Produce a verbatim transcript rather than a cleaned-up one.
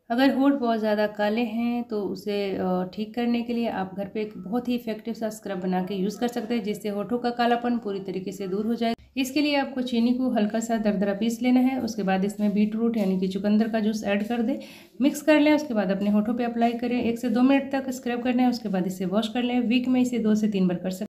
अगर होंठ बहुत ज़्यादा काले हैं तो उसे ठीक करने के लिए आप घर पे एक बहुत ही इफेक्टिव सा स्क्रब बना के यूज़ कर सकते हैं, जिससे होठों का कालापन पूरी तरीके से दूर हो जाए। इसके लिए आपको चीनी को हल्का सा दरदरा पीस लेना है। उसके बाद इसमें बीट रूट यानी कि चुकंदर का जूस ऐड कर दें, मिक्स कर लें। उसके बाद अपने होठों पे अप्लाई करें, एक से दो मिनट तक स्क्रब करना है। उसके बाद इसे वॉश कर लें। वीक में इसे दो से तीन बार कर सकते हैं।